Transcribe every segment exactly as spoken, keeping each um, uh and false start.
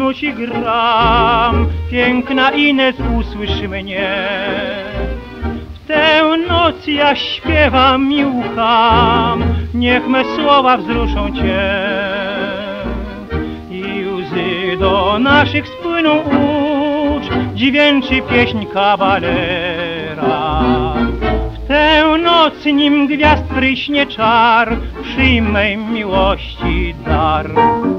nuci gram, piękna Ines, usłysz mnie. W tę noc ja śpiewam i łkam, niech me słowa wzruszą cię. I łzy do naszych spłyną ucz, dźwięczy pieśń kabalera. W tę noc, nim gwiazd pryśnie czar, przyjmę miłości dar.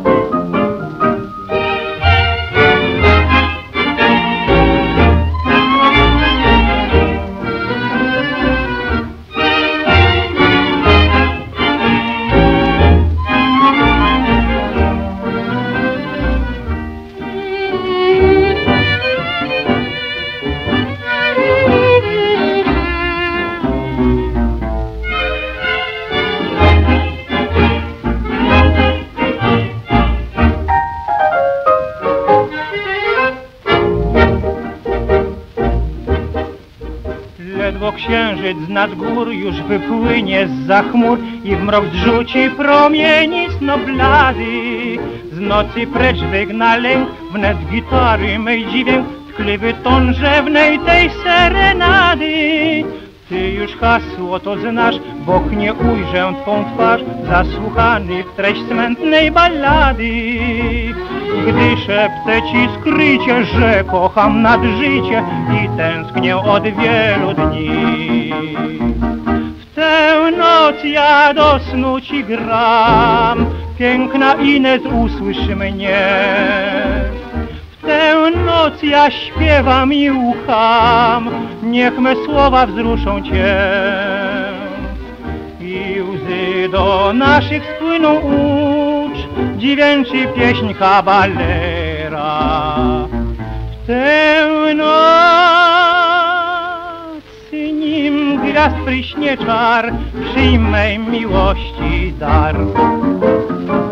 Ledwo księżyc z nad gór już wypłynie zza chmur i w mrok zrzuci promieni snoblady. Z nocy precz wygna lęk, wnet gitary mej dźwięk, tkliwy ton rzewnej tej serenady. Ty już hasło to znasz, w oknie ujrzę twą twarz, zasłuchany w treść smętnej ballady. Gdy szepcę ci skrycie, że kocham nad życie i tęsknię od wielu dni. W tę noc ja do snu ci gram, piękna Ines, usłysz mnie. W tę noc ja śpiewam i łkam, niech me słowa wzruszą cię. I łzy do naszych spłyną ucz, dźwięczy pieśń kabalera. W tę noc, nim gwiazd pryśnie czar, przyjmę miłości dar.